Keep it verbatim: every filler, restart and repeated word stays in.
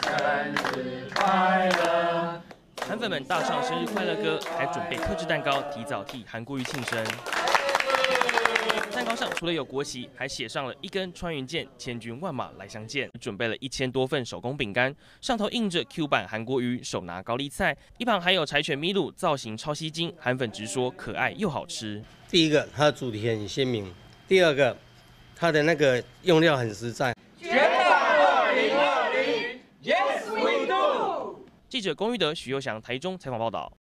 生日快乐！ 韩粉们大唱生日快乐歌，还准备特制蛋糕，提早替韩国瑜庆生。蛋糕上除了有国旗，还写上了一根穿云箭，千军万马来相见。准备了一千多份手工饼干，上头印着 Q 版韩国瑜手拿高丽菜，一旁还有柴犬咪路，造型超吸睛，韩粉直说可爱又好吃。 第一个，它的主题很鲜明；第二个，它的那个用料很实在。 决战二零二零 ，Yes we do！ 记者龚玉德、许佑翔台中采访报道。